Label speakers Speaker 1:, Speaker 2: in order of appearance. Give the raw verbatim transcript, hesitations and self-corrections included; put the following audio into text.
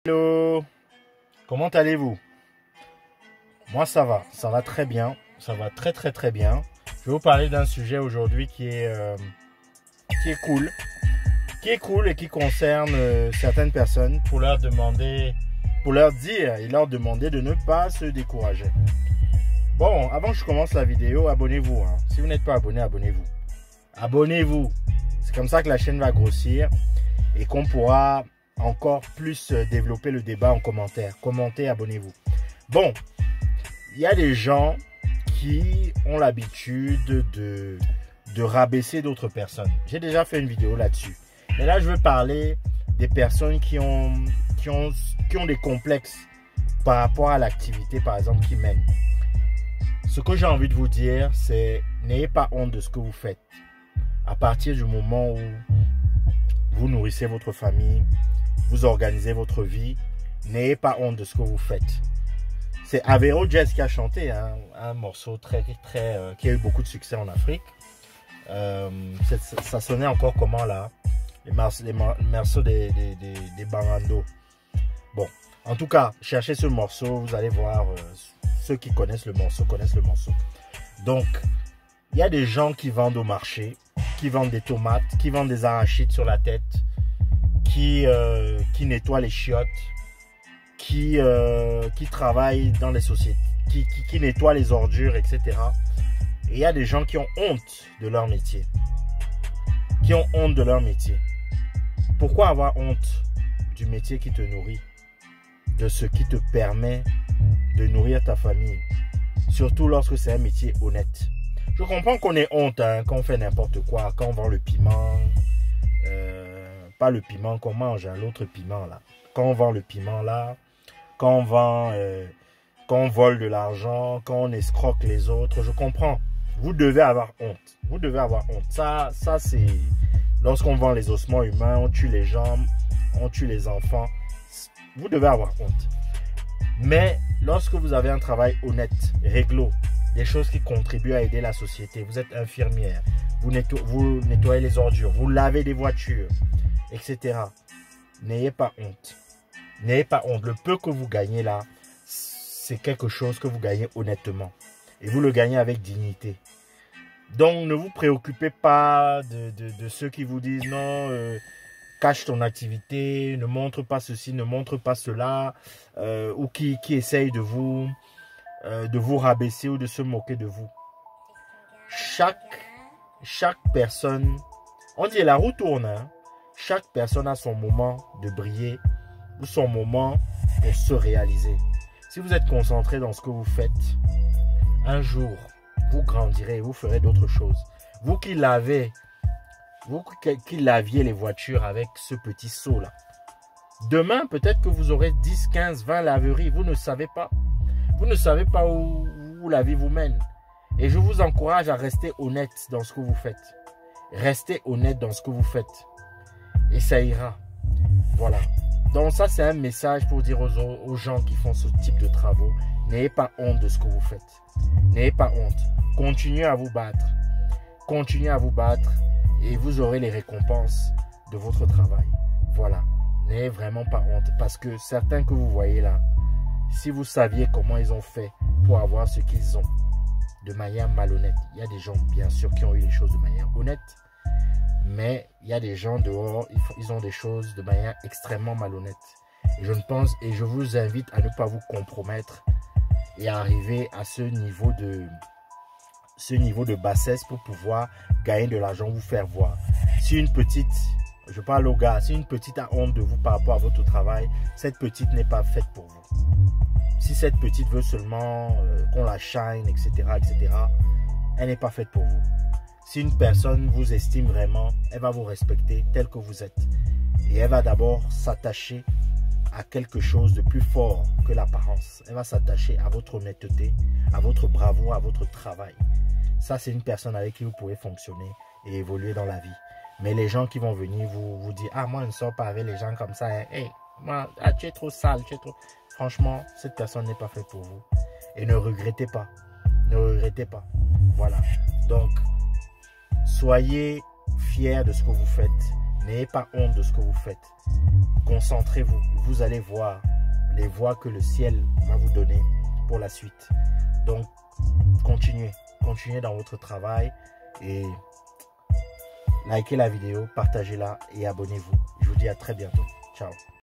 Speaker 1: Hello, comment allez-vous? Moi ça va, ça va très bien, ça va très très très bien. Je vais vous parler d'un sujet aujourd'hui qui est euh, qui est cool, qui est cool et qui concerne euh, certaines personnes pour leur demander, pour leur dire et leur demander de ne pas se décourager. Bon, avant que je commence la vidéo, abonnez-vous. Hein. Si vous n'êtes pas abonné, abonnez-vous. Abonnez-vous. C'est comme ça que la chaîne va grossir et qu'on pourra encore plus développer le débat en commentaire. Commentez, abonnez-vous. Bon, il y a des gens qui ont l'habitude de, de rabaisser d'autres personnes. J'ai déjà fait une vidéo là-dessus. Mais là, je veux parler des personnes qui ont, qui ont, qui ont des complexes par rapport à l'activité, par exemple, qu'ils mènent. Ce que j'ai envie de vous dire, c'est n'ayez pas honte de ce que vous faites. À partir du moment où vous nourrissez votre famille, vous organisez votre vie, n'ayez pas honte de ce que vous faites. C'est Avero Jazz qui a chanté hein, un morceau très, très, euh, qui a eu beaucoup de succès en Afrique. Euh, ça sonnait encore comment là? Les, les morceaux des, des, des, des Barando. Bon, en tout cas, cherchez ce morceau, vous allez voir, euh, ceux qui connaissent le morceau connaissent le morceau. Donc, il y a des gens qui vendent au marché, qui vendent des tomates, qui vendent des arachides sur la tête, qui, euh, qui nettoient les chiottes, qui, euh, qui travaillent dans les sociétés, qui, qui, qui nettoient les ordures, et cetera. Et il y a des gens qui ont honte de leur métier. Qui ont honte de leur métier. Pourquoi avoir honte du métier qui te nourrit? De ce qui te permet de nourrir ta famille? Surtout lorsque c'est un métier honnête. Je comprends qu'on ait honte hein, quand on fait n'importe quoi, quand on vend le piment, euh, pas le piment qu'on mange, hein, l'autre piment là. Quand on vend le piment là, quand on vend, euh, quand on vole de l'argent, quand on escroque les autres, je comprends. Vous devez avoir honte. Vous devez avoir honte. Ça, ça c'est lorsqu'on vend les ossements humains, on tue les gens, on tue les enfants. Vous devez avoir honte. Mais lorsque vous avez un travail honnête, réglo, des choses qui contribuent à aider la société, vous êtes infirmière, vous, netto vous nettoyez les ordures, vous lavez des voitures, et cetera. N'ayez pas honte. N'ayez pas honte. Le peu que vous gagnez là, c'est quelque chose que vous gagnez honnêtement. Et vous le gagnez avec dignité. Donc ne vous préoccupez pas de, de, de ceux qui vous disent non, euh, cache ton activité, ne montre pas ceci, ne montre pas cela, euh, ou qui, qui essayent de vous... de vous rabaisser ou de se moquer de vous. Chaque, chaque personne, on dit la roue tourne, hein? Chaque personne a son moment de briller ou son moment pour se réaliser. Si vous êtes concentré dans ce que vous faites, un jour, vous grandirez et vous ferez d'autres choses. Vous qui lavez, vous qui laviez les voitures avec ce petit seau là, demain peut-être que vous aurez dix, quinze, vingt laveries, vous ne savez pas. Vous ne savez pas où, où la vie vous mène. Et je vous encourage à rester honnête dans ce que vous faites. Restez honnête dans ce que vous faites. Et ça ira. Voilà. Donc ça, c'est un message pour dire aux, aux gens qui font ce type de travaux. N'ayez pas honte de ce que vous faites. N'ayez pas honte. Continuez à vous battre. Continuez à vous battre. Et vous aurez les récompenses de votre travail. Voilà. N'ayez vraiment pas honte. Parce que certains que vous voyez là, si vous saviez comment ils ont fait pour avoir ce qu'ils ont de manière malhonnête. Il y a des gens, bien sûr, qui ont eu les choses de manière honnête. Mais il y a des gens dehors, ils, font, ils ont des choses de manière extrêmement malhonnête. Et je ne pense, et je vous invite à ne pas vous compromettre et à arriver à ce niveau de, ce niveau de bassesse pour pouvoir gagner de l'argent, vous faire voir. Si une petite... Je parle aux gars, si une petite a honte de vous par rapport à votre travail, cette petite n'est pas faite pour vous. Si cette petite veut seulement euh, qu'on la shine, et cetera, et cetera, elle n'est pas faite pour vous. Si une personne vous estime vraiment, elle va vous respecter tel que vous êtes. Et elle va d'abord s'attacher à quelque chose de plus fort que l'apparence. Elle va s'attacher à votre honnêteté, à votre bravoure, à votre travail. Ça, c'est une personne avec qui vous pouvez fonctionner et évoluer dans la vie. Mais les gens qui vont venir vous, vous dire « Ah, moi, je ne sors pas avec les gens comme ça. Hein. Hey, moi, ah, tu es trop sale, tu es trop... » Franchement, cette personne n'est pas faite pour vous. Et ne regrettez pas. Ne regrettez pas. Voilà. Donc, soyez fiers de ce que vous faites. N'ayez pas honte de ce que vous faites. concentrez-vous. Vous allez voir les voies que le ciel va vous donner pour la suite. Donc, continuez. Continuez dans votre travail et likez la vidéo, partagez-la et abonnez-vous. Je vous dis à très bientôt. Ciao.